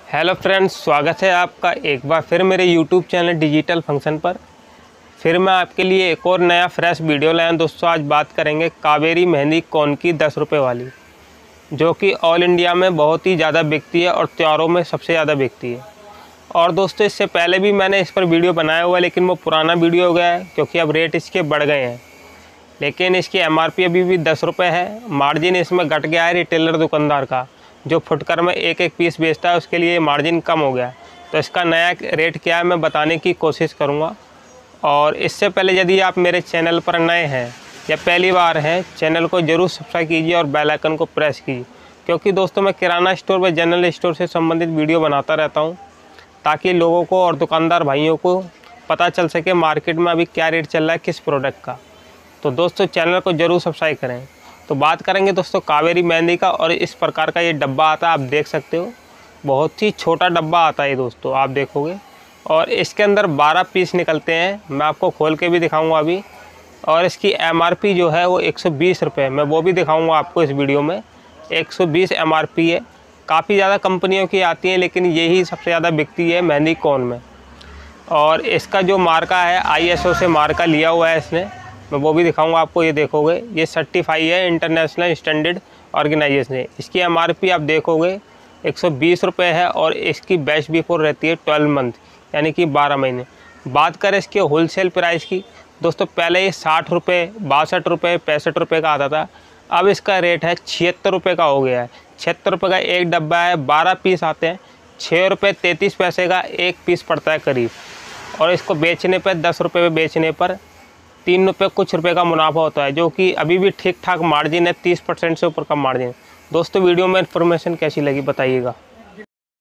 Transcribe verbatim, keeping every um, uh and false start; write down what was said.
Hello friends, स्वागत है आपका एक बार फिर मेरे यूट्यूब चैनल डिजिटल फंक्शन पर। फिर मैं आपके लिए एक और नया फ्रेश वीडियो लाया दोस्तों। आज बात करेंगे कावेरी मेहंदी कौन की दस रुपये वाली, जो कि ऑल इंडिया में बहुत ही ज़्यादा बिकती है और त्योहारों में सबसे ज़्यादा बिकती है। और दोस्तों इससे पहले भी मैंने इस पर वीडियो बनाया हुआ है, लेकिन वो पुराना वीडियो हो गया है क्योंकि अब रेट इसके बढ़ गए हैं। लेकिन इसकी एम आर पी अभी भी दस रुपये है। मार्जिन इसमें घट गया है रिटेलर दुकानदार का, जो फुटकर में एक एक पीस बेचता है उसके लिए मार्जिन कम हो गया। तो इसका नया रेट क्या है मैं बताने की कोशिश करूँगा। और इससे पहले यदि आप मेरे चैनल पर नए हैं या पहली बार हैं, चैनल को ज़रूर सब्सक्राइब कीजिए और बेल आइकन को प्रेस कीजिए, क्योंकि दोस्तों मैं किराना स्टोर व जनरल स्टोर से संबंधित वीडियो बनाता रहता हूँ, ताकि लोगों को और दुकानदार भाइयों को पता चल सके मार्केट में अभी क्या रेट चल रहा है किस प्रोडक्ट का। तो दोस्तों चैनल को ज़रूर सब्सक्राइब करें। तो बात करेंगे दोस्तों कावेरी मेहंदी का, और इस प्रकार का ये डब्बा आता है, आप देख सकते हो। बहुत ही छोटा डब्बा आता है ये दोस्तों, आप देखोगे। और इसके अंदर बारह पीस निकलते हैं, मैं आपको खोल के भी दिखाऊंगा अभी। और इसकी एमआरपी जो है वो एक सौ बीस रुपये, मैं वो भी दिखाऊंगा आपको इस वीडियो में। एक सौ बीस एमआरपी है। काफ़ी ज़्यादा कंपनियों की आती हैं, लेकिन यही सबसे ज़्यादा बिकती है मेहंदी कौन में। और इसका जो मार्का है आई एस ओ से मार्का लिया हुआ है इसने, मैं वो भी दिखाऊंगा आपको। ये देखोगे ये सर्टिफाई है इंटरनेशनल स्टैंडर्ड ऑर्गेनाइजेशन है। इसकी एमआरपी आप देखोगे एक सौ बीस रुपये है, और इसकी बैच बिफोर रहती है ट्वेल्व मंथ, यानी कि बारह महीने। बात करें इसके होलसेल प्राइस की दोस्तों, पहले ये साठ रुपये बासठ रुपये पैंसठ रुपये का आता था। अब इसका रेट है छिहत्तर रुपये का हो गया है। छिहत्तर रुपये का एक डब्बा है, बारह पीस आते हैं। छः रुपये तैंतीस पैसे का एक पीस पड़ता है करीब। और इसको बेचने पर दस रुपये में बेचने पर तीन रुपये कुछ रुपए का मुनाफा होता है, जो कि अभी भी ठीक ठाक मार्जिन है। तीस परसेंट से ऊपर का मार्जिन। दोस्तों वीडियो में इन्फॉर्मेशन कैसी लगी बताइएगा।